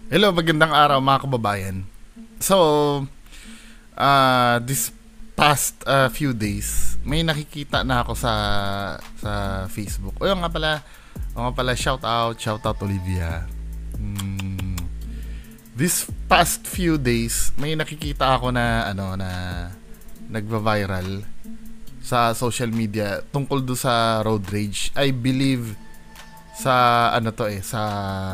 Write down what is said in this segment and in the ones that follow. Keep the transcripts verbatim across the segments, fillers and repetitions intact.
Hello, magandang araw mga kababayan. So, uh, this past uh, few days, may nakikita na ako sa sa Facebook. O yung nga pala, o nga pala, shout out, shout out Olivia. Hmm, this past few days, may nakikita ako na ano na nagva-viral sa social media tungkol do sa road rage. I believe sa ano to eh, sa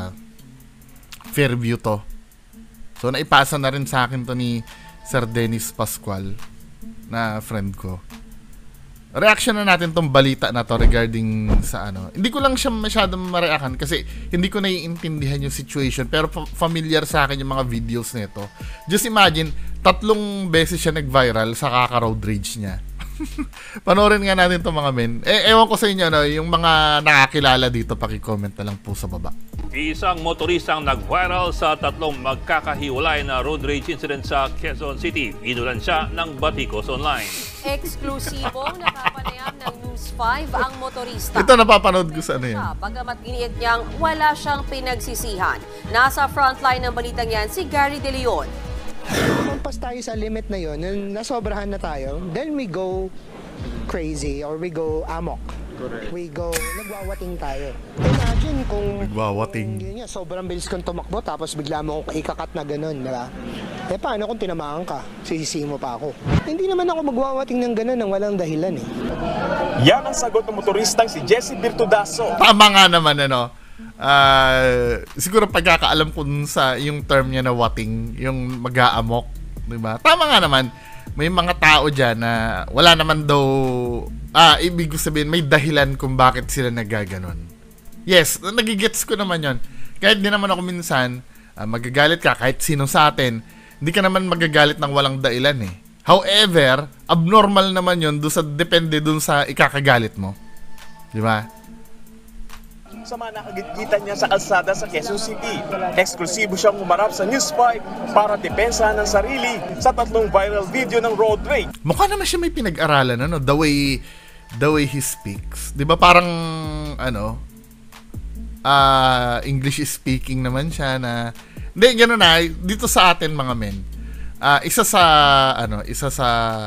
Fairview to. So naipasa na rin sa akin to ni Sir Dennis Pascual na friend ko. Reaction na natin tong balita na to regarding sa ano. Hindi ko lang siya masyadong mareakan kasi hindi ko naiintindihan yung situation, pero familiar sa akin yung mga videos nito. Just imagine, tatlong beses siya nag-viral sa kaka-road rage niya. Panoorin nga natin to mga men. Eh, ewan ko sa inyo, no, yung mga nakakilala dito, paki-comment na lang po sa baba. Isang motoristang nag-viral sa tatlong magkakahiwalay na road rage incident sa Quezon City. Inulan siya ng batikos online. Eksklusibong nakapanayam ng News five ang motorista. Ito napapanood ko sa ano yan. Bagamat giniit niyang wala siyang pinagsisihan. Nasa frontline ng balitang yan si Gary De Leon. Kumpas tayo sa limit na yun, nasobrahan na tayo, then we go crazy or we go amok. Correct. We go, nagwawating tayo. Imagine kung Nagwawating. Yun nga, sobrang bilis kong tumakbo tapos bigla mo akong ikakat na ganun, di ba? Eh paano kung tinamaan ka? Sisisi mo pa ako. Hindi naman ako magwawating ng ganun nang walang dahilan eh. Yan ang sagot ng motoristang si Jesse Virtudaso. Tama nga naman, ano. Uh, siguro pagkakaalam ko dun sa yung term niya na wating, yung mag-aamok, di ba? Tama nga naman. May mga tao dyan na wala naman daw, ah, ibig sabihin, may dahilan kung bakit sila nagaganon. Yes, nagigets ko naman yon. Kahit di naman ako minsan, uh, magagalit ka, kahit sino sa atin, hindi ka naman magagalit ng walang dahilan eh. However, abnormal naman yon, doon sa, depende dun sa ikakagalit mo. Di ba? Sa mga nakagitgitan niya sa kalsada sa Quezon City, eksklusibo siyang humarap sa News five para depensahan ng sarili sa tatlong viral video ng road rage. Mukha naman siya may pinag-aralan, ano, the way the way he speaks. 'Di ba parang ano, uh, English speaking naman siya na hindi ganoon na dito sa atin mga men. Uh, isa sa ano, isa sa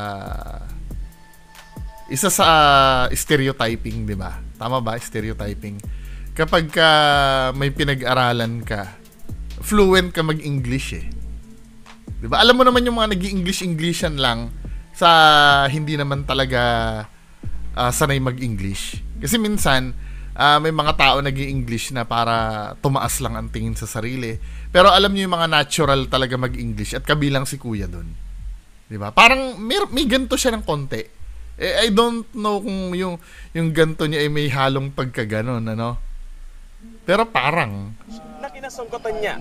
isa sa stereotyping, 'di ba? Tama ba? Stereotyping. Kapag ka may pinag-aralan ka, fluent ka mag-English eh. 'Di ba? Alam mo naman yung mga nag-English-Englishan lang sa hindi naman talaga uh, sanay mag-English. Kasi minsan, uh, may mga tao nag-i-English na para tumaas lang ang tingin sa sarili. Pero alam niyo yung mga natural talaga mag-English at kabilang si Kuya doon. 'Di ba? Parang may, may ganto siya ng konti. Eh, I don't know kung yung yung ganto niya ay may halong pagkaganon, ano? Pero parang Na kinasangkutan niya.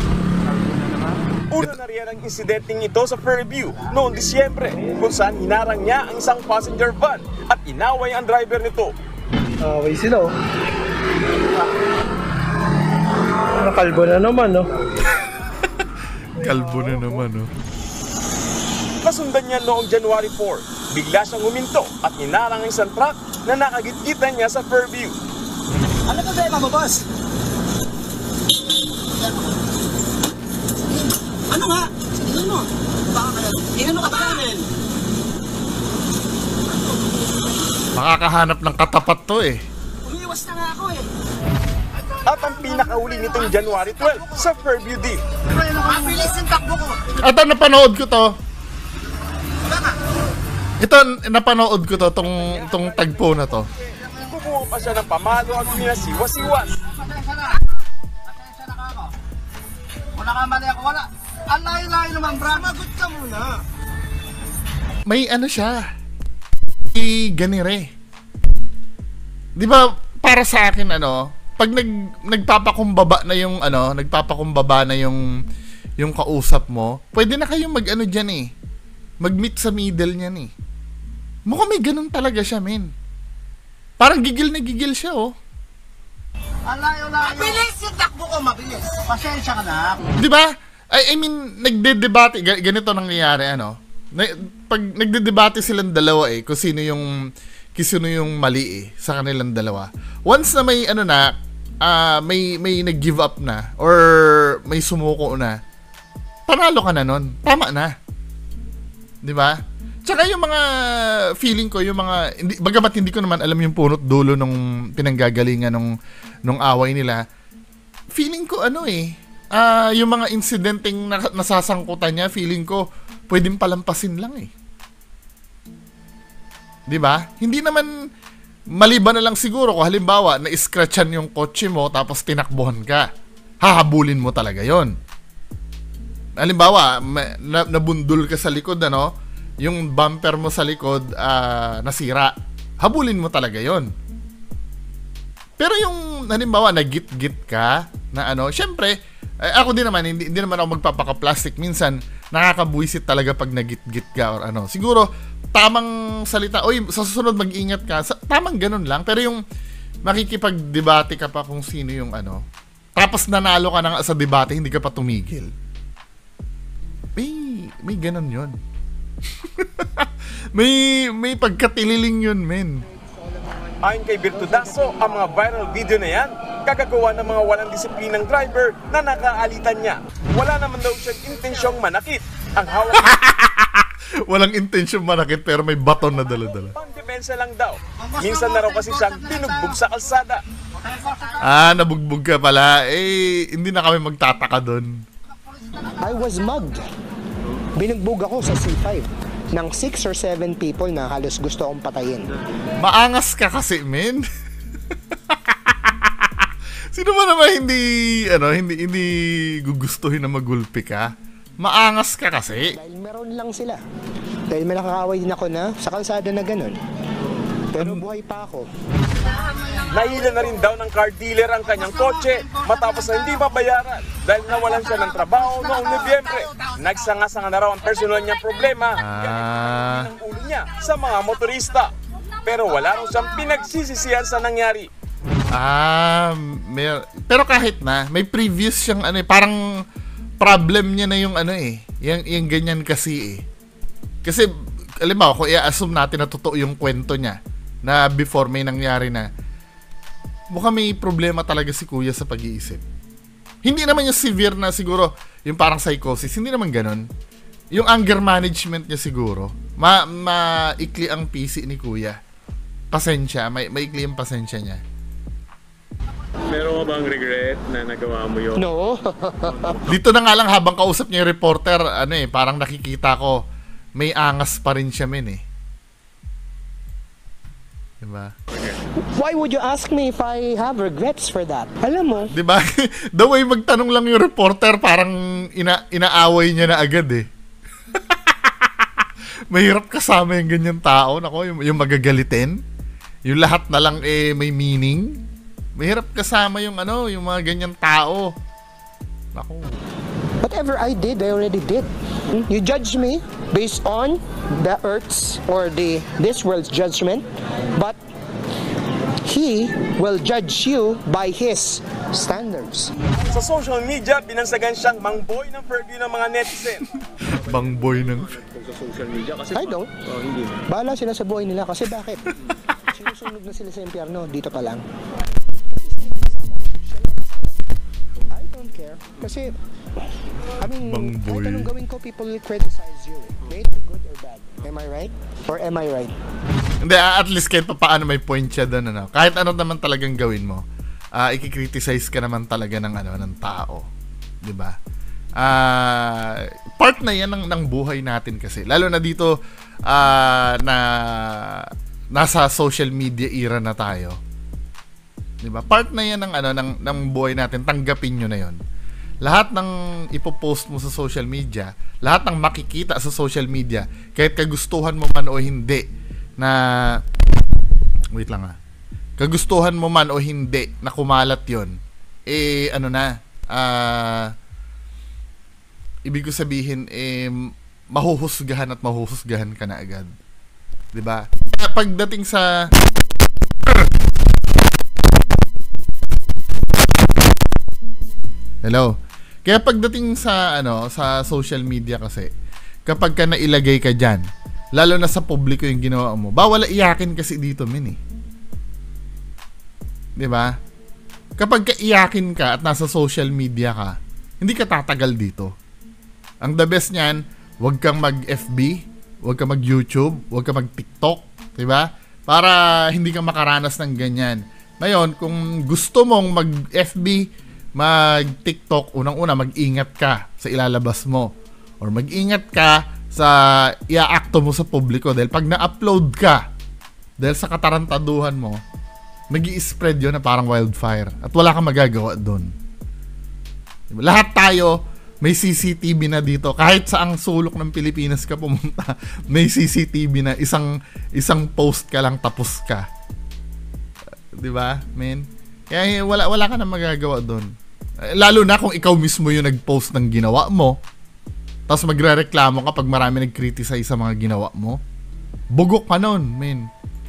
Una na riyan ang insidenteng ito sa Fairview noong Disyembre, kung saan hinarang niya ang isang passenger van at inaway ang driver nito. Away sila oh. Nakalbo na naman no. kalbo na naman, no? Nasundan niya noong January fourth. Bigla siyang huminto at inarang ang isang truck na nakagitgitan niya sa Fairview. Ano ba ba mo, boss? Ano nga? Tingnan mo. Baka ka lang. Tingnan mo ka ba namin? Makakahanap ng katapat to eh. Umiiwas na nga ako eh. At ang pinakauli nitong January twelfth sa Fairview din. Mabilis yung takbo ko. Ito, napanood ko to. Ito, napanood ko to, tong, tong tagpo na to. Kumuha pa siya ng pamalo at pinasiwas-iwas. Atensya na. Atensya na ka ako. Wala ka mali ako. Wala. Ang layo-layo naman, bra. Magot ka muna. May ano siya. I ganire. Di ba, para sa akin, ano, pag nag, nagpapakumbaba na yung, ano, nagpapakumbaba na yung, yung kausap mo, pwede na kayong mag-ano dyan eh. Mag-meet sa middle niyan eh. Mukhang may ganun talaga siya, men. Parang gigil na gigil siya, oh. Ang layo-layo. Mabilis yung takbo ko, mabilis. Pasensya ka na. Di ba? I, I mean, nagde-debate, ganito nangyayari, ano? Na, pag nagde-debate silang dalawa eh, kung sino yung, kung sino yung mali eh, sa kanilang dalawa. Once na may, ano na, uh, may, may nag-give up na, or may may sumuko na, panalo ka na nun. Tama na. Di ba? Tsaka yung mga feeling ko, yung mga, hindi, bagamat hindi ko naman alam yung punot dulo nung pinanggagalingan nung, nung away nila, feeling ko ano eh, uh, yung mga insidenteng na, nasasangkutan niya, feeling ko, pwedeng palampasin lang eh. Di ba? Hindi naman, maliban na lang siguro kung halimbawa, na-scratchan yung kotse mo, tapos tinakbuhan ka. Hahabulin mo talaga yon. Halimbawa, na, nabundol ka sa likod, ano, yung bumper mo sa likod uh, nasira, habulin mo talaga yon. Pero yung halimbawa nagit-git ka na ano, syempre eh, ako din naman hindi, hindi naman ako magpapaka-plastic, minsan nakakabuisit talaga pag nagit-git ka or ano. Siguro tamang salita, oy sa susunod mag-ingat ka, sa, tamang ganun lang. Pero yung makikipag-debate ka pa kung sino yung ano, tapos nanalo ka na sa debate, hindi ka pa tumigil, may may ganun yon. may may pagkatililing yun, men. Ayon kay Virtudaso, ang mga viral video na yan, kagagawa ng mga walang disiplinang driver na nakaalitan niya. Wala naman daw siyang intensyong manakit. Ang hawak walang intensyong manakit pero may baton na dala-dala. Pang-depensa lang daw. Minsan na raw kasi siyang tinugbog sa kalsada. Ah, nabugbog ka pala. Eh, hindi na kami magtataka doon. I was mugged. Binugbog ako sa C five ng six or seven people na halos gusto akong patayin. Maangas ka kasi, men. Sino ba naman hindi, ano, hindi, hindi gugustuhin na magulpi ka? Maangas ka kasi. Dahil meron lang sila. Dahil may nakakaaway din ako na sa kalsada na ganun. Pero buhay pa ako. Nahila na rin daw ng car dealer ang kanyang kotse matapos na hindi mabayaran dahil nawalan siya ng trabaho noong Nobyembre. Nagsanga-sanga na raw ang personal niyang problema Ah. ng ulo niya sa mga motorista. Pero wala raw siyang pinagsisisihan sa nangyari. Ah, may, pero kahit na, may previous siyang ano eh, parang problem niya na yung ano eh, yung, yung ganyan kasi eh. Kasi, alam mo, kung i-assume natin na totoo yung kwento niya, na before may nangyari na, mukhang may problema talaga si kuya sa pag-iisip. Hindi naman yung severe na siguro, yung parang psychosis, hindi naman ganun. Yung anger management niya siguro, ma maikli ang P C ni kuya. Pasensya, may maikli ang pasensya niya. Meron ka bang regret na nagawa mo yun? No. Dito na nga lang habang kausap niya yung reporter, ano eh, parang nakikita ko, may angas pa rin siya, men eh. Diba? Why would you ask me if I have regrets for that? Alam mo, Diba? The way magtanong lang yung reporter, parang ina inaaway niya na agad eh. Mahirap kasama yung ganyan tao. Nako, yung, yung magagalitin. Yung lahat na lang eh may meaning. Mahirap kasama yung ano, yung mga ganyan tao. Nako. whatever I did, I already did. Hmm? You judge me based on the earth's or the this world's judgment, but He will judge you by His standards. Sa social media, binansagan siyang mangboy ng purview ng mga netizen. Bangboy ng... Sa social media kasi... I don't. Oh, hindi. Bahala sila sa buhay nila kasi bakit? Sinusunog na sila sa impyerno, dito pa lang. I don't care. Kasi, I mean, Bangboy. kahit anong gawin ko, people will criticize you. May it be good or bad. Am I right? Or am I right? Hindi, at least kahit pa paano may point siya doon, ano. Kahit ano naman talagang gawin mo, uh, i-criticize ka naman talaga ng ano ng tao, 'di ba? Uh, part na 'yan ng, ng buhay natin kasi. Lalo na dito uh, na nasa social media era na tayo. 'Di ba? Part na 'yan ng ano ng ng buhay natin. Tanggapin niyo na 'yon. Lahat ng ipopost mo sa social media, lahat ng makikita sa social media, kahit kagustuhan mo man o hindi, na wait lang ah. Kagustuhan mo man o hindi na kumalat 'yon, eh ano na, ah uh, ibig ko sabihin eh mahuhusgahan at mahuhusgahan ka na agad. 'Di ba? Pagdating sa Hello. Kaya pagdating sa ano, sa social media kasi, kapag ka nailagay ka diyan, lalo na sa publiko yung ginawa mo, bawal iyakin kasi dito, min eh. 'Di ba? Kapag ka iyakin ka at nasa social media ka, hindi ka tatagal dito. Ang the best niyan, huwag kang mag-F B, huwag kang mag-YouTube, huwag kang mag-TikTok, diba? Para hindi ka makaranas ng ganyan. Ngayon, kung gusto mong mag-F B, mag-TikTok, unang-una, mag-ingat ka sa ilalabas mo. Or mag-ingat ka sa iaakto mo sa publiko. Dahil pag na-upload ka, dahil sa katarantaduhan mo, mag-i-spread yun na parang wildfire. At wala kang magagawa doon. Diba? Lahat tayo, may C C T V na dito. Kahit sa ang sulok ng Pilipinas ka pumunta, may C C T V na. Isang, isang post ka lang, tapos ka. Diba, men? Kaya wala, wala ka na magagawa doon. Lalo na kung ikaw mismo yung nag-post ng ginawa mo, tapos magre-reklamo ka pag marami nag-criticize sa mga ginawa mo. Bugok ka nun, men.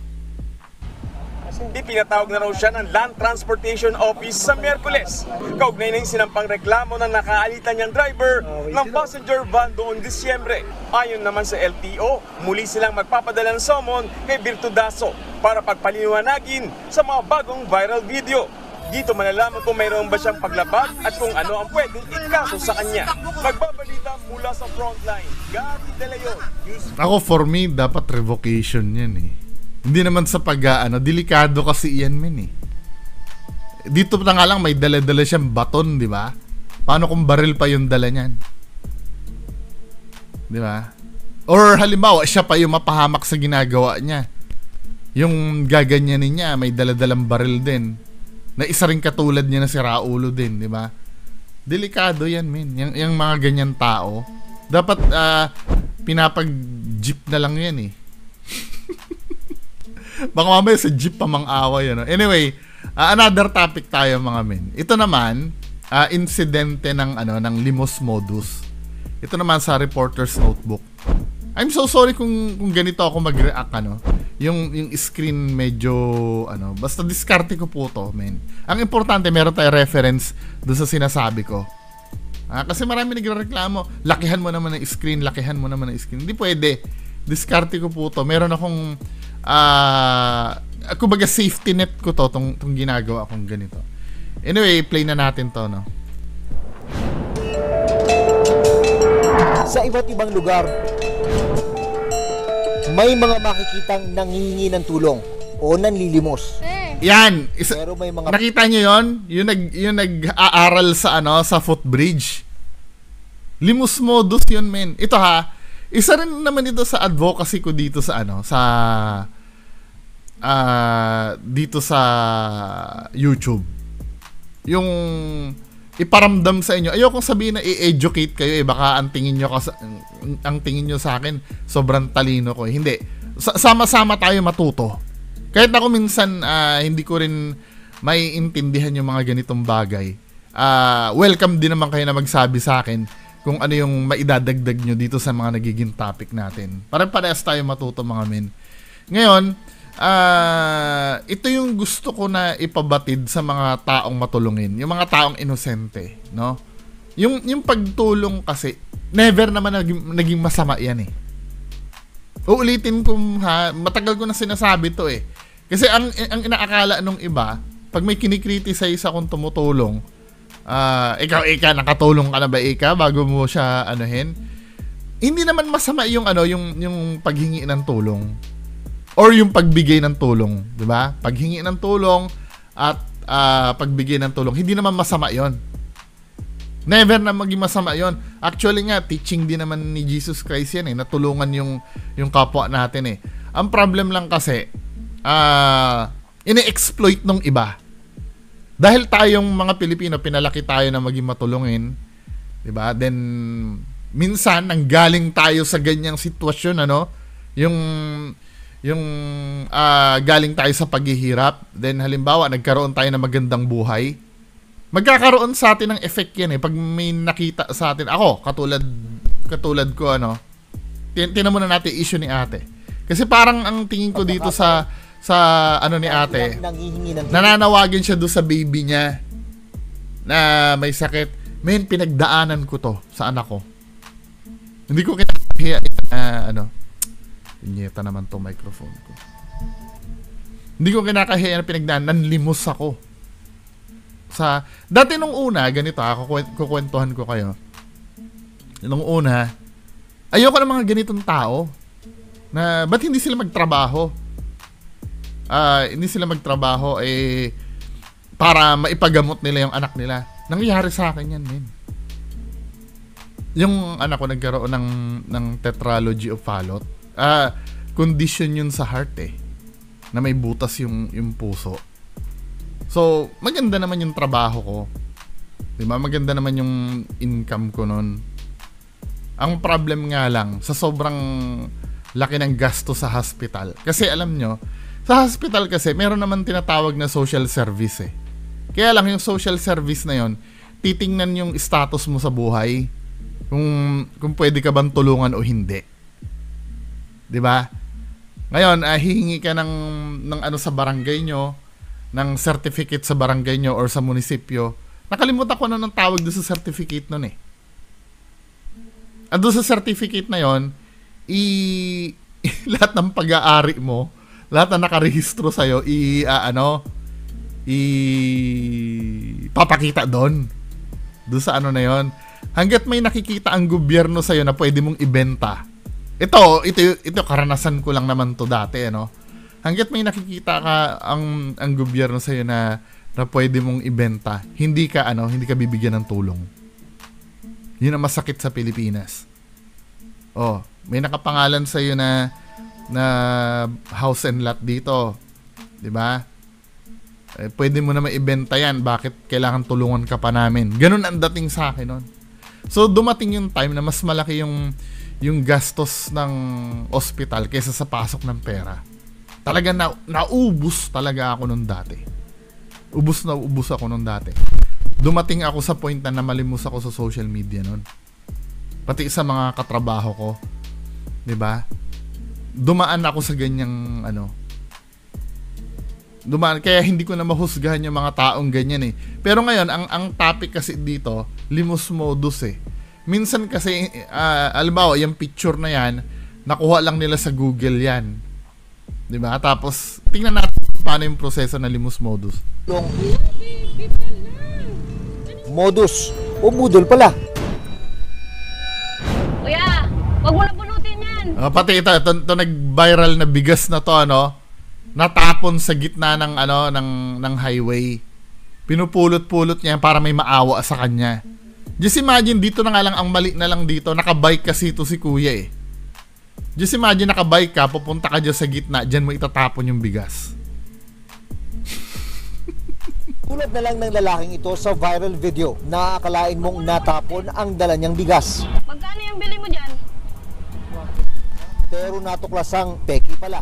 Ipinatawag na raw siya ng Land Transportation Office sa Miyerkules. Kaugnay na yung sinampang reklamo ng nakaalitan niyang driver ng passenger van doon Disyembre. Ayon naman sa L T O, muli silang magpapadala ng summon kay Virtudaso para pagpaliwanagin sa mga bagong viral video. Dito malalaman kung mayroon ba siyang paglabag at kung ano ang pwedeng ikaso sa kanya. Magbabalita mula sa frontline, Gary De Leon. Ako, for me, dapat revocation yan eh. Hindi naman sa pag-ano, delikado kasi yan, men eh. Dito na nga lang may dala-dala siyang baton, di ba? Paano kung baril pa yung dala niyan? Di ba? Or halimbawa, siya pa yung mapahamak sa ginagawa niya. Yung gaganyanin niya, may dala-dalang baril din. Na isa rin katulad niya na si Raulo din, di ba? Delikado yan, men. Yung, yung mga ganyan tao, dapat uh, pinapag-jeep na lang yan eh. Baka mamaya sa jeep pa mang-away, ano? Anyway, uh, another topic tayo mga men. Ito naman, uh, insidente ng, ano, ng limos modus. Ito naman sa Reporter's Notebook. I'm so sorry kung, kung ganito ako mag-react, ano. Yung, yung screen medyo, ano, basta diskarte ko po to, men. Ang importante, meron tayo reference doon sa sinasabi ko. Ah, kasi marami nagrereklamo, lakihan mo naman ng screen, lakihan mo naman ng screen. Hindi pwede. Diskarte ko po to. Meron akong Ah, uh, kumbaga safety net ko to tong, tong ginagawa kong ganito. Anyway, play na natin to, no. Sa iba't ibang lugar, may mga makikitang nanghihingi ng tulong o nanlilimos. Yan, isa, pero may mga nakita nyo yon? Yung nag yung nag-aaral sa ano, sa footbridge. Limos modus yun, men. Ito ha, isa rin naman ito sa advocacy ko dito sa ano, sa Uh, dito sa YouTube. Yung iparamdam sa inyo. Ayokong sabihin na i-educate kayo eh. Baka ang tingin nyo, kas- ang tingin nyo sa akin sobrang talino ko eh. Hindi. Sama-sama tayo matuto. Kahit ako minsan uh, hindi ko rin may intindihan yung mga ganitong bagay. Uh, welcome din naman kayo na magsabi sa akin kung ano yung maidadagdag nyo dito sa mga nagiging topic natin. Para parehas tayo matuto mga men. Ngayon, Uh, ito yung gusto ko na ipabatid sa mga taong matulungin, yung mga taong inosente, no? Yung yung pagtulong kasi never naman naging, naging masama yan eh. Uulitin ko ha, matagal ko na sinasabi to eh. Kasi ang ang inaakala nung iba, pag may kinikriticize akong tumutulong, uh, ikaw ika nakatulong ka na ba ika bago mo siya anuhin? Hindi naman masama yung ano, yung yung paghingi ng tulong. Or yung pagbigay ng tulong, di ba? Paghingi ng tulong at uh, pagbigay ng tulong, hindi naman masama yon. Never na maging masama yon. Actually nga, teaching din naman ni Jesus Christ yan eh, natulungan yung, yung kapwa natin eh. Ang problem lang kasi, uh, ine-exploit nung iba. Dahil tayong mga Pilipino, pinalaki tayo na maging matulungin, di ba? Then, minsan, nanggaling tayo sa ganyang sitwasyon, ano? Yung... yung uh, galing tayo sa paghihirap, then halimbawa nagkaroon tayo ng magandang buhay, magkakaroon sa atin ng effect yan eh pag may nakita sa atin. Ako katulad katulad ko ano, tin tinan muna natin issue ni ate, kasi parang ang tingin ko dito sa sa ano ni ate, nananawagan siya do sa baby niya na may sakit. Men, pinagdaanan ko to sa anak ko, hindi ko kinahiya uh, ano Inyeta naman to microphone ko. Hindi ko kinakahiya na pinagdaan. Nanlimos ako. sa dati nung una, ganito ah, kukwent- kukwentuhan ko kayo. Nung una, ayoko ng mga ganitong tao na ba't hindi sila magtrabaho? Ah, hindi sila magtrabaho eh para maipagamot nila yung anak nila. Nangyayari sa akin yan, men. Yung anak ko nagkaroon ng ng tetralogy of Fallot. Ah, condition yun sa heart eh. Na may butas yung yung puso. So, maganda naman yung trabaho ko. 'Di ba? Maganda naman yung income ko noon. Ang problem nga lang sa sobrang laki ng gasto sa hospital. Kasi alam nyo, sa hospital kasi meron naman tinatawag na social service eh. Kaya lang yung social service na yon, titingnan yung status mo sa buhay. Kung kung pwede ka bang tulungan o hindi. 'Di ba? Ngayon, uh, hihingi ka ng ng ano sa barangay nyo, ng certificate sa barangay nyo or sa munisipyo. Nakalimutan ko na ng tawag doon sa certificate nun eh. At doon sa certificate na yon, i lahat ng pag-aari mo, lahat na nakarehistro sa'yo, i uh, ano, i papakita doon. Doon sa ano na yon. Hanggat may nakikita ang gobyerno sa'yo na pwede mong ibenta. Ito, ito, ito karanasan ko lang naman to dati, ano. Hanggat may nakikita ka ang ang gobyerno sa'yo na na pwede mong ibenta, hindi ka ano, hindi ka bibigyan ng tulong. Yun ang masakit sa Pilipinas. Oh, may nakapangalan sa iyo na na house and lot dito, 'di ba? Eh, pwede mo na maibenta 'yan, bakit kailangan tulungan ka pa namin? Ganun ang dating sa akin noon. So dumating yung time na mas malaki yung yung gastos ng ospital kaysa sa pasok ng pera. Talaga na naubos talaga ako noon dati. Ubus na ubus ako noon dati. Dumating ako sa point na namalimos ako sa social media noon. Pati sa mga katrabaho ko, 'di ba? Dumaan ako sa ganyang ano. Dumaan kaya hindi ko na mahusgahan yung mga taong ganyan eh. Pero ngayon ang ang topic kasi dito, limos modus eh. Minsan kasi uh, alimbawa, yung picture na yan, nakuha lang nila sa Google yan. 'Di ba? Tapos tingnan natin paano yung proseso ng limos modus. Yung modus o budol pala. Kuya, wag mo na punutin yan. Uh, pati ito, ito, ito nag-viral na bigas na to, ano, natapon sa gitna ng ano ng ng highway. Pinupulot-pulot niya para may maawa sa kanya. Just imagine, dito na nga lang ang mali na lang dito, nakabike kasi ito si kuya eh. Just imagine, nakabike ka, pupunta ka dyan sa gitna, dyan mo itatapon yung bigas. Tulad na lang ng lalaking ito sa viral video, nakakalain mong natapon ang dala niyang bigas. Magkano yung bili mo dyan? Pero natuklasang peki pala.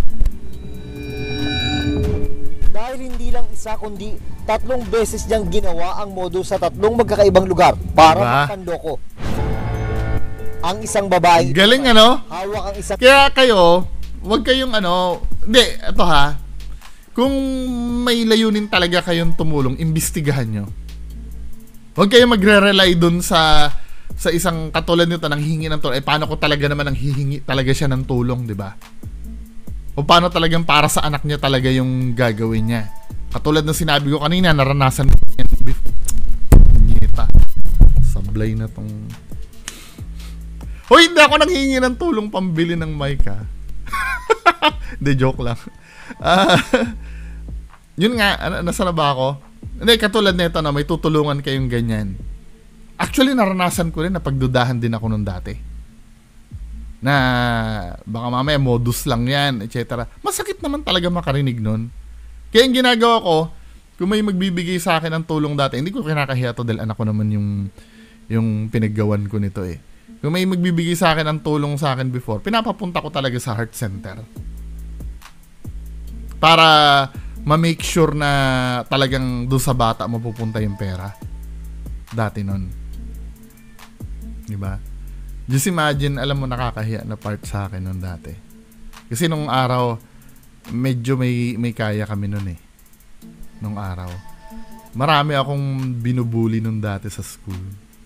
Dahil hindi lang isa kundi tatlong beses niyang ginawa ang modus sa tatlong magkakaibang lugar para diba? Makandoko. Ang isang babae. Galing ano? Hawak ang isang... Kaya kayo, wag kayong ano, hindi, ito ha, kung may layunin talaga kayong tumulong, imbestigahan nyo. Huwag kayong magre-rely dun sa sa isang katulad nito nang hihingi ng tulong. Eh, paano ko talaga naman nang hihingi talaga siya ng tulong, di ba? O paano talagang para sa anak niya talaga yung gagawin niya. Katulad ng sinabi ko kanina, naranasan ko yan before. Nyeta. Sablay na tong... Hoy, hindi ako nanghihingi ng tulong pambili ng mic ha. Hindi, joke lang. Uh, yun nga, nasa na ba ako? Hindi, katulad nito na may tutulungan kayong ganyan. Actually, naranasan ko rin na pagdudahan din ako nung dati. Na baka mamaya modus lang yan, et cetera. Masakit naman talaga makarinig nun. Kaya yung ginagawa ko, kung may magbibigay sa akin ng tulong dati, hindi ko kinakahiya to dahil anak ko naman yung, yung pinaggawan ko nito eh. Kung may magbibigay sa akin ng tulong sa akin before, pinapapunta ko talaga sa heart center. Para ma-make sure na talagang doon sa bata mapupunta yung pera. Dati nun. Diba? Just imagine, alam mo, nakakahiya na part sa akin nun dati. Kasi nung araw, medyo may, may kaya kami nun eh. Nung araw. Marami akong binubuli nun dati sa school.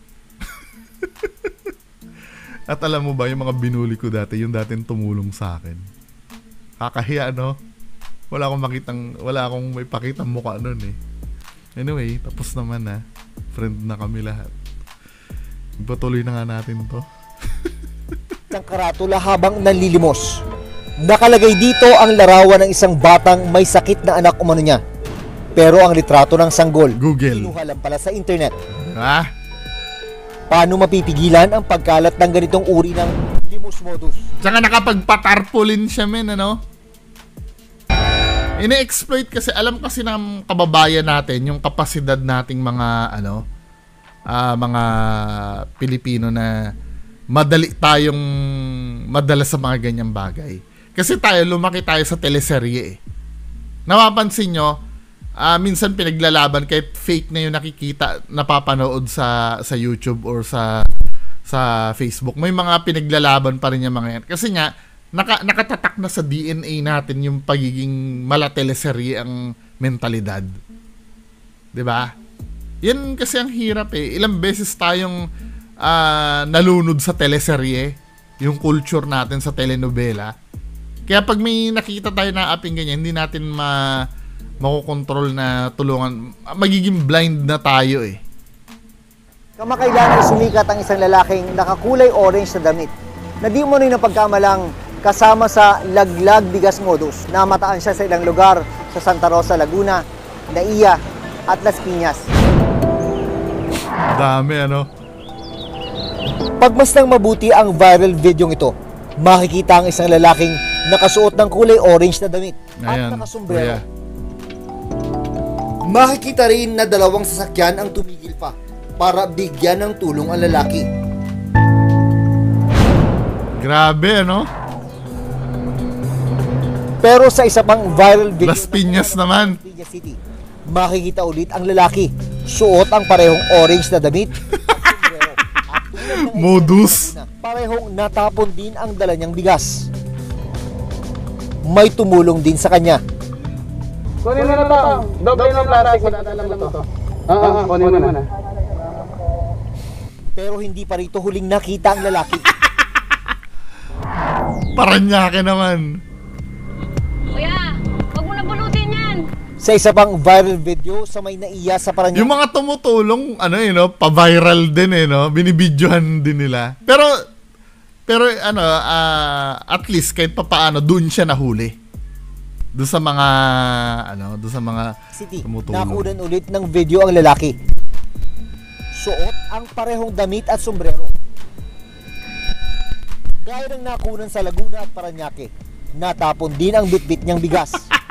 At alam mo ba, yung mga binuli ko dati, yung dating tumulong sa akin. Kakahiya, no? Wala akong makitang, wala akong may pakitang mukha nun eh. Anyway, tapos naman na. Friend na kami lahat. Ipatuloy na nga natin to. Isang karatula habang nanlilimos. Nakalagay dito ang larawan ng isang batang may sakit na anak umano niya. Pero ang litrato ng sanggol, Google. kinuha lang pala sa internet. Ah? Paano mapipigilan ang pagkalat ng ganitong uri ng limos modus? Tsaka nakapagpatarpaulin siya, men, ano? Ine-exploit kasi, alam kasi ng kababayan natin yung kapasidad nating mga, ano, uh, mga Pilipino na madali tayong madala sa mga ganyang bagay. Kasi tayo, lumaki tayo sa teleserye eh. Napapansin nyo, uh, minsan pinaglalaban kahit fake na yung nakikita, napapanood sa sa YouTube or sa sa Facebook. May mga pinaglalaban pa rin yung mga yan. Kasi nga, naka, nakatatak na sa D N A natin yung pagiging mala-teleserye ang mentalidad. Diba? Yan kasi ang hirap eh. Ilang beses tayong uh, nalunod sa teleserye, yung culture natin sa telenovela. Kaya pag may nakita tayo na aping ganyan, hindi natin ma makokontrol na tulungan. Magiging blind na tayo eh. Kamakailan ay sumikat ang isang lalaking nakakulay orange na damit na di mo rin napagkamalang kasama sa laglag bigas modus. Namataan siya sa ilang lugar sa Santa Rosa, Laguna, Naiya at Las Piñas. Dami ano. Pagmasdang mabuti ang viral video ito, makikita ang isang lalaking nakasuot ng kulay orange na damit at nakasombrero. Yeah. Makikita rin na dalawang sasakyan ang tumigil pa para bigyan ng tulong ang lalaki. Grabe, ano? Pero sa isa pang viral video Las Piñas naman, Piñas City, makikita ulit ang lalaki suot ang parehong orange na damit at sombrero. At tulad ng modus. Parehong natapon din ang dala niyang bigas. May tumulong din sa kanya. Kunin mo na to. Doble ng plastic. Madadala mo to. Oo, kunin mo na. Pero hindi pa rito huling nakita ang lalaki. Paranaque naman. Kuya, wag mo na pulutin yan. Sa isa pang viral video sa may Naiya sa Paranaque. Yung mga tumutulong, ano eh, no, pa-viral din eh, no? Binibidyohan din nila. Pero, pero ano, uh, at least kahit pa paano, dun siya nahuli. Doon sa mga, ano, doon sa mga City, tumutulong. nakunan ulit ng video ang lalaki. Suot ang parehong damit at sombrero. Gaya ng nakunan sa Laguna at Paranaque, natapon din ang bitbit niyang bigas.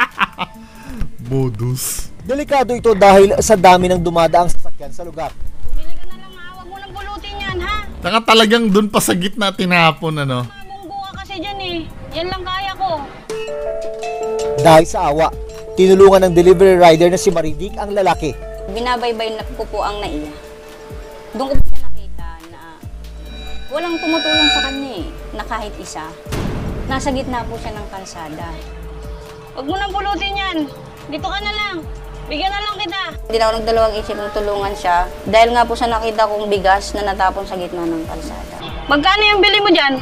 Modus. Delikado ito dahil sa dami ng dumadaang sasakyan sa lugar. Bumili ka na lang ha, wag mo nang pulutin yan ha. Saka talagang dun pa sa gitna tinapon, ano? Mamunggo ka kasi dyan eh. Yan lang kaya ko. Dahil sa awa, tinulungan ng delivery rider na si Marivic ang lalaki. Binabaybay na ko po ang Naiya. Doon ko po siya nakita na walang tumutulong sa kanya eh, na kahit isa. Nasa gitna po siya ng kalsada. Wag mo nang pulutin yan. Dito ka na lang. Bigyan na lang kita. Hindi na ako nagdalawang isip ng tulungan siya dahil nga po sa nakita kong bigas na natapon sa gitna ng kalsada. Magkano yung bili mo dyan?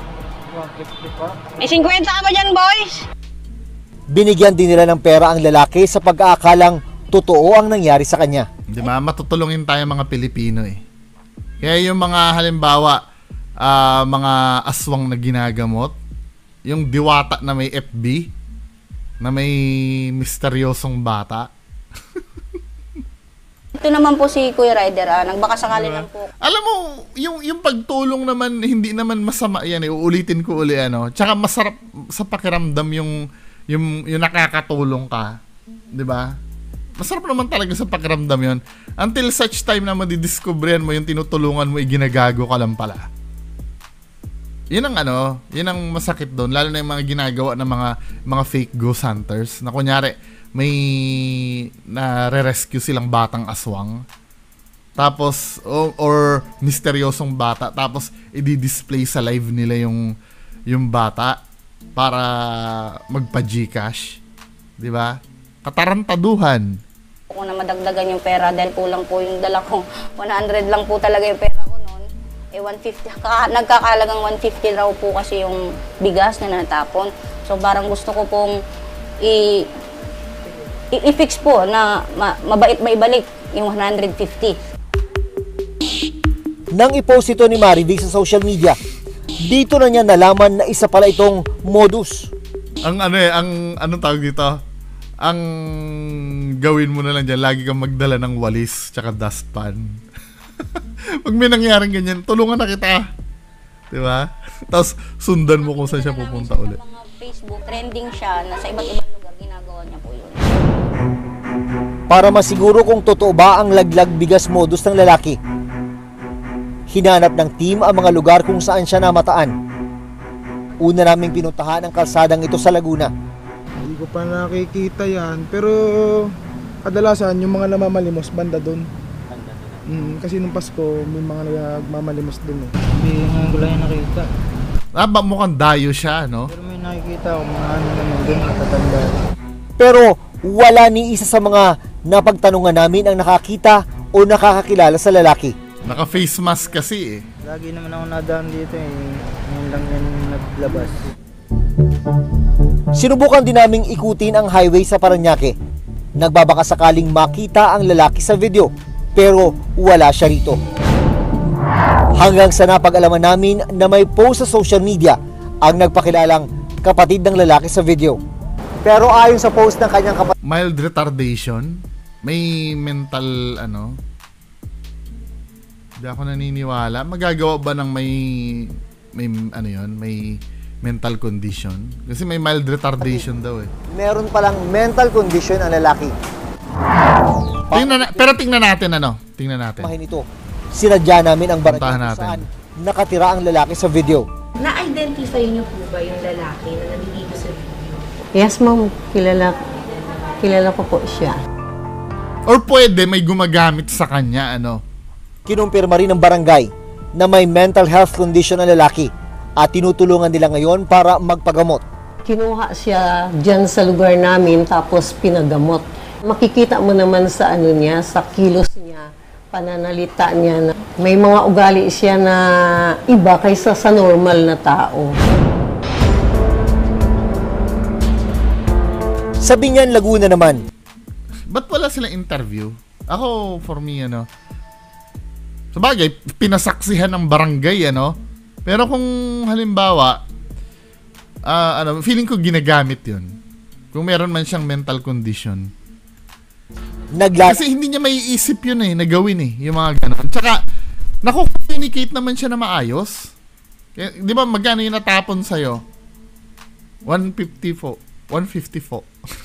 May fifty ka ba dyan, boys? Binigyan din nila ng pera ang lalaki sa pag-aakalang totoo ang nangyari sa kanya. Di ba? Matutulungin tayo mga Pilipino eh. Kaya yung mga halimbawa, uh, mga aswang na ginagamot, yung diwata na may F B, na may misteryosong bata. Ito naman po si Kuya Rider, ah, nagbaka sakali lang po. Alam mo, yung, yung pagtulong naman, hindi naman masama yan eh. Uulitin ko uli, ano. Tsaka masarap sa pakiramdam yung, yung, yung nakakatulong ka. Di ba? Masarap naman talaga sa pakiramdam yun. Until such time na madidiscoveryan mo yung tinutulungan mo, iginagago ka lang pala. Yun ang ano, yun ang masakit doon. Lalo na yung mga ginagawa ng mga, mga fake ghost hunters. Na kunyari, may nare-rescue silang batang aswang. Tapos, or, or misteryosong bata. Tapos, i-display sa live nila yung, yung bata para magpa-Gcash. Di ba? Katarantaduhan. Kung na madagdagan yung pera dahil kulang po yung dala ko. one hundred lang po talaga yung pera ko noon. Eh one fifty, kaka, nagkakalagang one fifty raw po kasi yung bigas na natapon. So parang gusto ko pong i i- i-fix po na ma- mabait maibalik yung one hundred fifty. Nang i-post ito ni Marivic sa social media, dito na niya nalaman na isa pala itong modus. Ang ano eh, ang anong tawag dito? Ang gawin mo na lang dyan, lagi kang magdala ng walis tsaka dustpan. Pag may nangyaring ganyan, tulungan na kita. Diba? Tapos sundan mo kung saan siya pupunta ulit. Sa mga Facebook, trending siya na sa iba't ibang lugar, ginagawa niya po yun. Para masiguro kung totoo ba ang laglag bigas modus ng lalaki, hinanap ng team ang mga lugar kung saan siya namataan. Una naming pinuntahan ang kalsadang ito sa Laguna. Hindi ko pa nakikita yan, pero kadalasan yung mga namamalimos banda doon. Mm, kasi nung Pasko, may mga nagmamalimos doon eh. Hindi nga ko lang yung nakita. Ah, ba mukhang dayo siya, no? Pero may nakikita ako mga ano naman doon, natatanda. Pero wala ni isa sa mga napagtanungan namin ang nakakita o nakakakilala sa lalaki. Naka-face mask kasi eh. Lagi naman ako nadaan dito eh. Ngayon lang yan naglabas. Sinubukan din naming ikutin ang highway sa Parañaque. Nagbabaka sakaling makita ang lalaki sa video, pero wala siya rito. Hanggang sa napag-alaman namin na may post sa social media ang nagpakilalang kapatid ng lalaki sa video. Pero ayon sa post ng kanyang kapatid, mild retardation, may mental ano, hindi ako naniniwala. Magagawa ba ng may may ano yon, may mental condition? Kasi may mild retardation daw eh. meron palang mental condition ang lalaki. Tingnan na, pero tingnan natin ano, tingnan natin. Mahin ito. Sinadya namin ang barangay Puntahan kung natin. saan nakatira ang lalaki sa video. Na-identify niyo po ba yung lalaki na nandito sa video? Yes, ma'am. Kilala, kilala ko po siya. Or pwede may gumagamit sa kanya ano. Kinumpirma rin ng barangay na may mental health condition ang lalaki at tinutulungan nila ngayon para magpagamot. Kinuha siya dyan sa lugar namin tapos pinagamot. Makikita mo naman sa ano niya, sa kilos niya, pananalita niya na may mga ugali siya na iba kaysa sa normal na tao. Sa Binyan, Laguna naman. Ba't wala silang interview? Ako, for me, ano, sabagay, pinasaksihan ng barangay, ano, pero kung halimbawa, uh, ano, feeling ko ginagamit yun. Kung meron man siyang mental condition. Nagla- Kasi hindi niya maiisip yun eh, nagawin eh, yung mga ganon. Tsaka, naku-communicate naman siya na maayos. Kaya, di ba, magkano yung natapon sa'yo? one fifty-four. one fifty-four.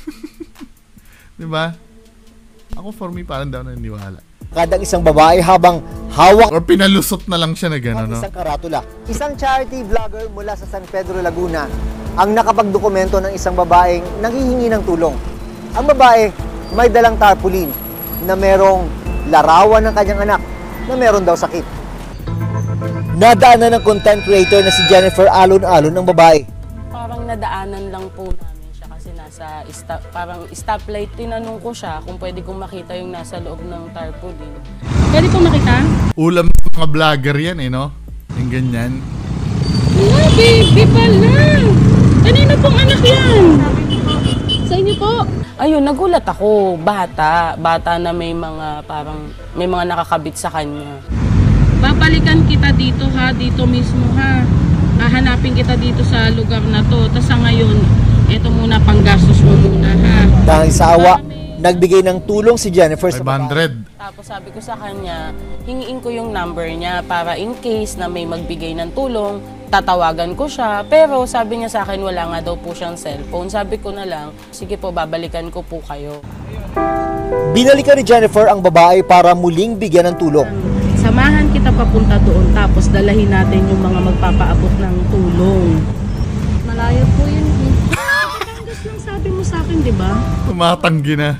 Di ba? Ako for me, parang daw naniniwala. Kadang isang babae habang hawak or pinalusot na lang siya na gano'n, no? isang karatula. Isang charity vlogger mula sa San Pedro, Laguna ang nakapagdokumento ng isang babaeng nanghihingi ng tulong. Ang babae may dalang tarpaulin na merong larawan ng kanyang anak na meron daw sakit. Nadaanan ng content creator na si Jennifer Alon-Alon ng babae. Parang nadaanan lang po namin siya kasi nasa stop, parang stoplight. Tinanong ko siya kung pwede kong makita yung nasa loob ng tarpaulin. Pwede kong makita? Ulam ng mga vlogger yan eh, no? Yung ganyan. Wala, baby pala! Kanino pong anak yan? Sa inyo po? Ayun, nagulat ako. Bata. Bata na may mga parang, may mga nakakabit sa kanya. Babalikan kita dito ha, dito mismo ha. Hahanapin kita dito sa lugar na to. Tapos sa ngayon, eto muna panggastos mo muna ha. Dahil sa awa, nagbigay ng tulong si Jennifer sa five hundred. Tapos sabi ko sa kanya, hingiin ko yung number niya para in case na may magbigay ng tulong, tatawagan ko siya. Pero sabi niya sa akin, wala nga daw po siyang cellphone. Sabi ko na lang, sige po, babalikan ko po kayo. Binalikan ni Jennifer ang babae para muling bigyan ng tulong. Samahan kita papunta doon, tapos dalahin natin yung mga magpapaabot ng tulong. Malayo po yun. Batangas lang sabi mo sa akin, di ba? Tumatanggi na.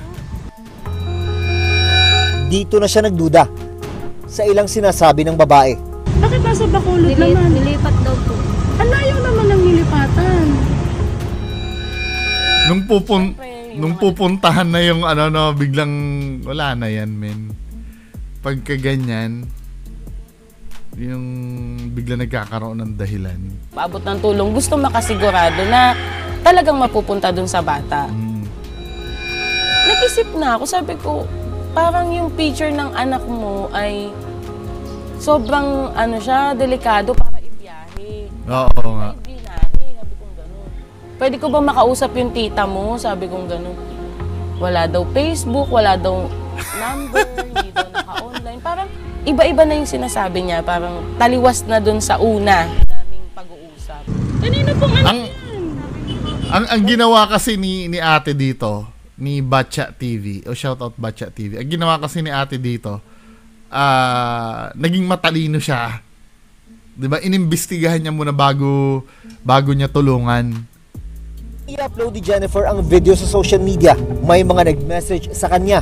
Dito na siya nagduda sa ilang sinasabi ng babae. Bakit nasa Bacolod Nili- naman? Nilipat daw po. Ang layo naman ng nilipatan. Nung pupun nung pupuntahan na yung ano no, biglang wala na yan, men. Pagka ganyan, yung bigla nagkakaroon ng dahilan. Paabot ng tulong, gusto makasigurado na talagang mapupunta dun sa bata. Mm. May naisip na ako, sabi ko, parang yung picture ng anak mo ay sobrang ano siya, delikado para ibiyahe. Oo nga. Pwede ko ba makausap yung tita mo? Sabi kong gano'n. Wala daw Facebook, wala daw number, hindi daw naka-online. Parang iba-iba na yung sinasabi niya. Parang taliwas na dun sa una naming pag-uusap. Kanina pong ano ang, ang, ang ginawa kasi ni, ni ate dito, ni Batcha T V, o shoutout Batcha T V, ang ginawa kasi ni ate dito, uh, naging matalino siya. Diba? Inimbestigahan niya muna bago, bago niya tulungan. I-upload ni Jennifer ang video sa social media. May mga nag-message sa kanya.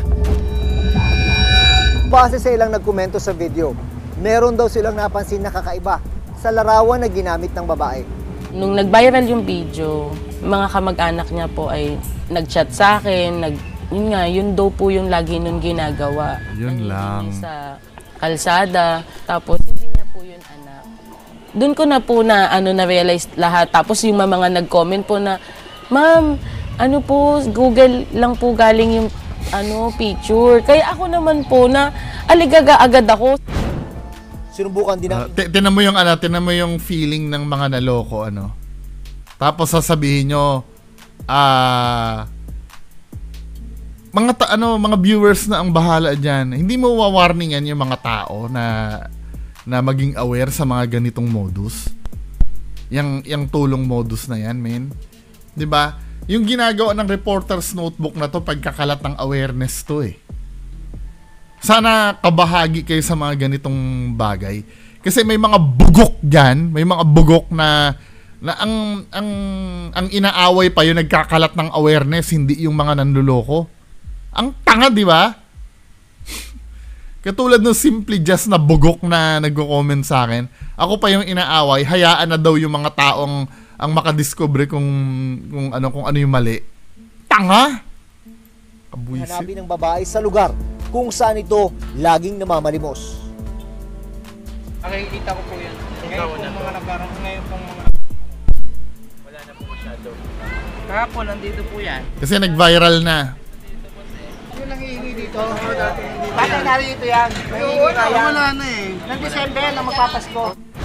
Base sa ilang nagkomento sa video, meron daw silang napansin na kakaiba sa larawan na ginamit ng babae. Nung nag-viral yung video, mga kamag-anak niya po ay nag-chat sa akin, nag, yun nga, yun daw po yung lagi nun ginagawa. Yun lang. Sa kalsada, tapos hindi niya po yun anak. Doon ko na po na ano na-realize lahat. Tapos yung mga nag-comment po na, Ma'am, ano po, Google lang po galing yung ano picture. Kaya ako naman po na aligaga agad ako. Sinubukan din Uh, namin. tinan mo yung ano, tinan mo yung feeling ng mga naloko ano. Tapos sasabihin nyo, ah mga ta- ano, mga viewers na ang bahala diyan. Hindi mo wa-warningan yung mga tao na na maging aware sa mga ganitong modus. Yang yang tulong modus na yan, men. 'Di ba? Yung ginagawa ng reporter's notebook na to pagkakalat ng awareness to eh. Sana kabahagi kayo sa mga ganitong bagay. Kasi may mga bugok diyan, may mga bugok na na ang ang ang inaaway pa yung nagkakalat ng awareness, hindi yung mga nanloloko. Ang tanga, 'di ba? Katulad ng Simply Just na bugok na nagko-comment sa akin. Ako pa yung inaaway, hayaan na daw yung mga taong ang makadiscover kung kung ano kung ano yung mali. Tanga. Kabuisit. Hanapin ng babae sa lugar kung saan ito laging namamalimos. Nakikita ko po yan. Ngayon po mga nagarang, ngayon pong mga wala na po masyado. Kahapon, nandito po yan. Kasi nag-viral na. Yung nangihingi dito, bata na dito yan. Nangihingi na yan. Wala na eh. Nang December na magpapasko.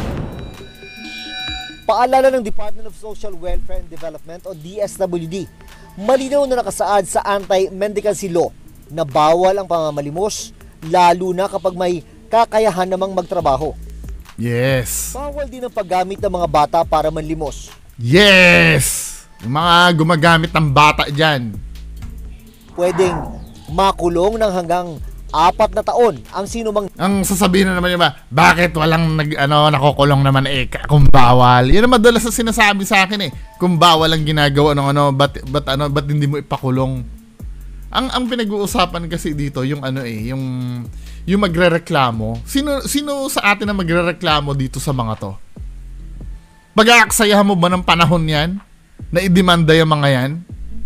Paalala ng Department of Social Welfare and Development o D S W D, malinaw na nakasaad sa anti-mendicancy law na bawal ang pamamalimos, lalo na kapag may kakayahan namang magtrabaho. Yes. Bawal din ang paggamit ng mga bata para manlimos. Yes! Yung mga gumagamit ng bata dyan. Pwedeng makulong ng hanggang apat na taon ang sino mang... Ang sasabihin na naman yun ba, bakit walang nag, ano, nakukulong naman eh, kung bawal? Yan ang madalas na sinasabi sa akin eh. Kung bawal ang ginagawa ng ano, ba't, ba't, ano, ba't hindi mo ipakulong? Ang ang pinag-uusapan kasi dito, yung ano eh, yung, yung magrereklamo. Sino, sino sa atin na magrereklamo dito sa mga to? Pag-aaksayahan mo ba ng panahon yan? Na idemanda yung mga yan?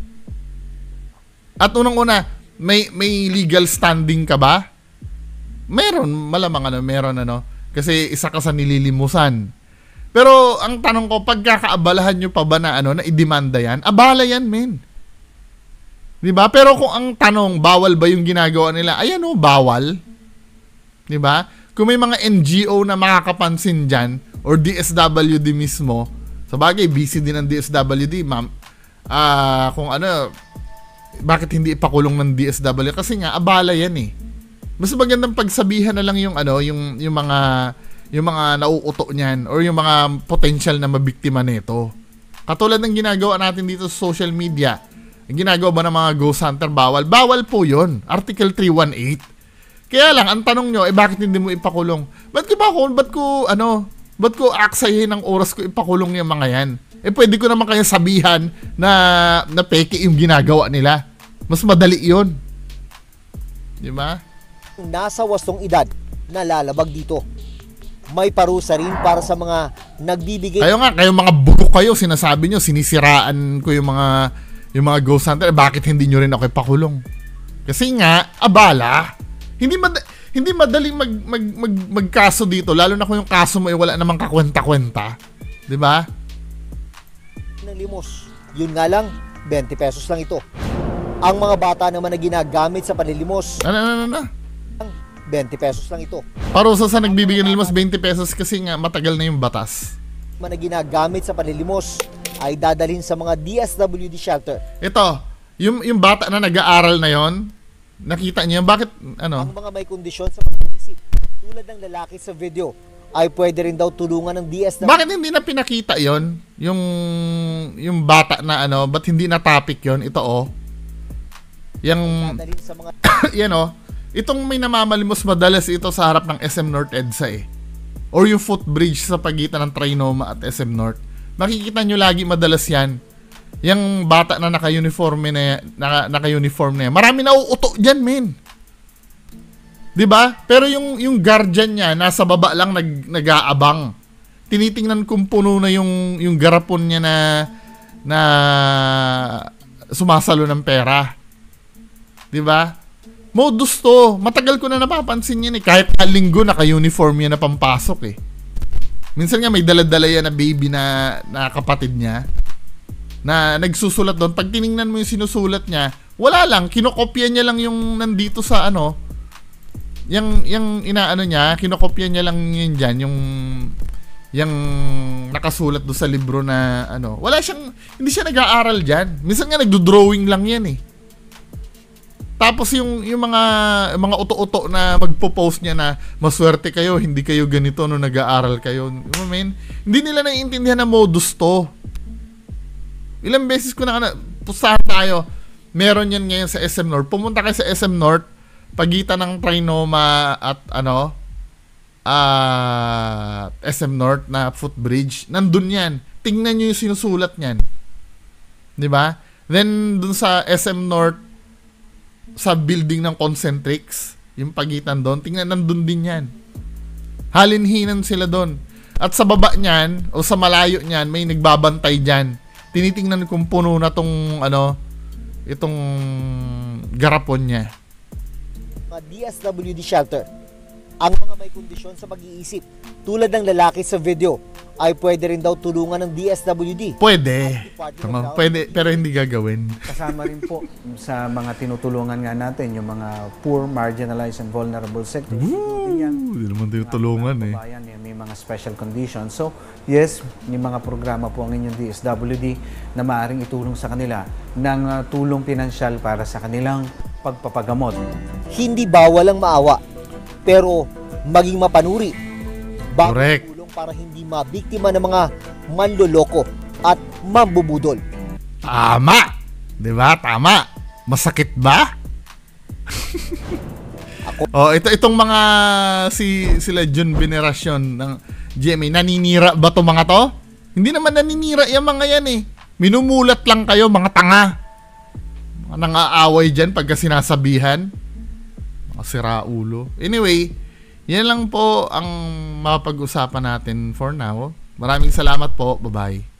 At unang-una, may may legal standing ka ba? Meron, malamang ano, meron ano. Kasi isa ka sa nililimusan. Pero ang tanong ko, pagkakaabalahan nyo pa ba na ano, na idemanda yan? Abala yan, men. Diba? Pero kung ang tanong, bawal ba yung ginagawa nila? Ayan o, bawal. Diba? Kung may mga N G O na makakapansin dyan, or D S W D mismo, sa bagay, busy din ang D S W D, ma'am. Ah, uh, kung ano, bakit hindi ipakulong ng D S W? Kasi nga abala yan eh. Mas magandang pagsabihan na lang yung ano, yung yung mga yung mga nauuto niyan or yung mga potential na mabiktima nito. Katulad ng ginagawa natin dito sa social media. Ang ginagawa ba ng mga ghost hunter bawal? Bawal po 'yon. Article three eighteen. Kaya lang ang tanong nyo, eh bakit hindi mo ipakulong? Ba't ko ba ako, ba't ko ano, ba't ko aksayin ng oras ko ipakulong yung mga yan? Eh pwede ko naman kaya sabihan na na peke yung ginagawa nila. Mas madali 'yon. Di ba? Nasa wastong edad na lalabag dito. May parusa rin para sa mga nagbibigay. Kayo nga, kayo mga bugok kayo, sinasabi nyo, sinisiraan ko yung mga yung mga ghost hunter. Eh, bakit hindi nyo rin ako ipakulong? Kasi nga, abala. Hindi mad hindi madaling mag, mag, mag, magkaso dito, lalo na kung yung kaso mo ay wala namang kakwenta-kwenta. Di ba? Ng limos. Yun nga lang, twenty pesos lang ito. Ang mga bata naman na ginagamit sa panlilimos, Ano, ano, ano, ano? twenty pesos lang ito. Parusa sa nagbibigyan ng limos, twenty pesos kasi nga matagal na yung batas. Mga na ginagamit sa panlilimos ay dadalhin sa mga D S W D shelter. Ito, yung, yung bata na nag-aaral na yon, nakita niyo, bakit, ano? Ang mga may kondisyon sa pag-iisip, tulad ng lalaki sa video, ay pwede rin daw tulungan ng D S W D. Bakit hindi na pinakita yon? Yung, yung bata na ano, ba't hindi na topic yon? Ito oh. Yung, Dadalhin sa mga yan oh. Itong may namamalimos madalas ito sa harap ng S M North EDSA eh. Or yung footbridge sa pagitan ng Trinoma at S M North. Makikita nyo lagi madalas yan. Yung bata na naka-uniforme na, naka, naka-uniform na yan. Marami na uuto dyan, men. Diba? Pero yung, yung guardian niya, nasa baba lang nag, nag-aabang. Tinitingnan kung puno na yung, yung garapon niya na, na sumasalo ng pera. Diba? Modus to. Matagal ko na napapansin yan eh. Kahit na linggo, naka-uniform yan na pampasok eh. Minsan nga may daladala yan na baby na, na kapatid niya na nagsusulat doon. Pag tiningnan mo yung sinusulat niya, wala lang. Kinokopya niya lang yung nandito sa ano, yung, yung inaano niya, kinokopya niya lang yun dyan, yung, yung nakasulat doon sa libro na ano. Wala siyang, hindi siya nag-aaral dyan. Minsan nga nagdo-drawing lang yan eh. Tapos yung yung mga mga uto-uto na magpo-post niya na maswerte kayo, hindi kayo ganito no nag-aaral kayo. I mean, hindi nila naiintindihan na modus to. Ilang beses ko na pustahan tayo. Meron yan ngayon sa S M North. Pumunta kayo sa S M North, pagitan ng Trinoma at ano, uh, S M North na footbridge. Nandun yan. Tingnan nyo yung sinusulat niyan. 'Di ba? Then dun sa S M North, sa building ng Concentrix, yung pagitan doon, tingnan, nandun din yan. Halinhinan sila doon. At sa baba niyan, o sa malayo niyan, may nagbabantay dyan. Tinitingnan kung puno na tong, ano, itong garapon niya. Mga D S W D shelter, ang mga may kondisyon sa pag-iisip, tulad ng lalaki sa video, ay pwede rin daw tulungan ng D S W D. Pwede. Tama, pwede, pero hindi gagawin. Kasama rin po sa mga tinutulungan nga natin, yung mga poor, marginalized, and vulnerable sectors. Hindi naman tinutulungan eh. Bayan, may mga special conditions. So, yes, may mga programa po ang inyong D S W D na maaaring itulong sa kanila ng uh, tulong pinansyal para sa kanilang pagpapagamot. Hindi bawal ang maawa, pero maging mapanuri. Correct. Para hindi mabiktima ng mga manloloko at mambubudol. Tama! Diba? Tama. Masakit ba? Ako. Oh, ito itong mga si sila Jun Veneracion ng G M A, naninira ba to mga to? Hindi naman naninira yung mga yan eh. Minumulat lang kayo, mga tanga. Mga nang-aaway dyan pagka sinasabihan. Mga siraulo. Anyway, yan lang po ang mapag-usapan natin for now. Maraming salamat po. Bye-bye.